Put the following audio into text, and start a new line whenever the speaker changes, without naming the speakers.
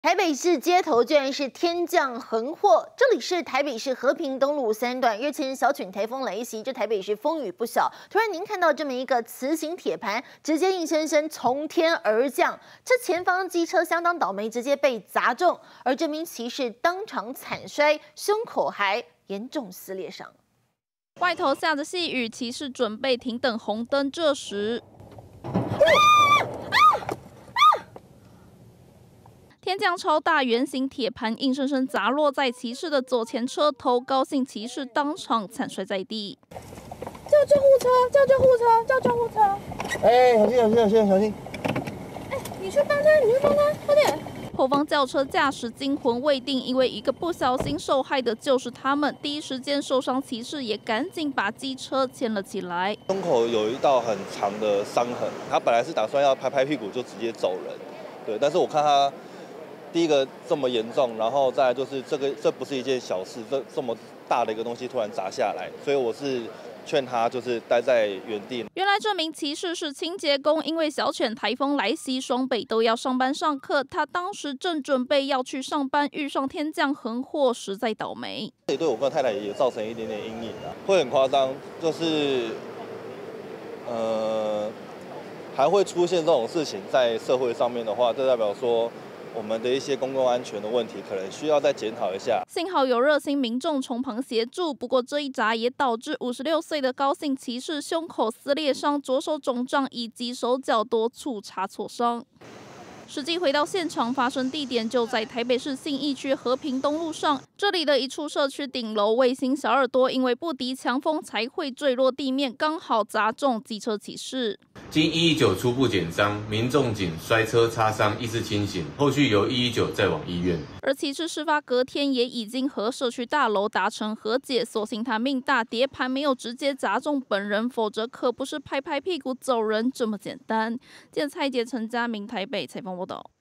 台北市街头居然是天降横祸，这里是台北市和平东路3段，日前小犬台风来袭，这台北市风雨不小。突然您看到这么一个磁形铁盘，直接硬生生从天而降，这前方机车相当倒霉，直接被砸中，而这名骑士当场惨摔，胸口还严重撕裂伤。
外头下着细雨，骑士准备停等红灯，这时。 天降超大圆形铁盘，硬生生砸落在骑士的左前车头，高兴骑士当场惨摔在地。
叫救护车！叫救护车！叫救护车！
哎，小心小心小心小心！
哎，你去帮他，你去帮他，快点！
后方轿车驾驶惊魂未定，因为一个不小心受害的就是他们。第一时间受伤骑士也赶紧把机车牵了起来。
胸口有一道很长的伤痕，他本来是打算要拍拍屁股就直接走人，对，但是我看他。 第一个这么严重，然后再来就是这不是一件小事，这么大的一个东西突然砸下来，所以我是劝他就是待在原地。
原来这名骑士是清洁工，因为小犬台风来袭，双北都要上班上课，他当时正准备要去上班，遇上天降横祸，实在倒霉。
也对我跟太太也造成一点点阴影啊，会很夸张，就是还会出现这种事情在社会上面的话，这代表说。 我们的一些公共安全的问题，可能需要再检讨一下。
幸好有热心民众从旁协助，不过这一砸也导致56岁的高姓骑士胸口撕裂伤、左手肿胀以及手脚多处差错伤。 实际回到现场，发生地点就在台北市信义区和平东路上。这里的一处社区顶楼卫星小耳朵，因为不敌强风才会坠落地面，刚好砸中机车骑士。
经119初步检伤，民众仅摔车擦伤，意识清醒，后续由119再往医院。
而骑士事发隔天也已经和社区大楼达成和解，所幸他命大，碟盘没有直接砸中本人，否则可不是拍拍屁股走人这么简单。记者蔡杰、陈家明台北采访报道。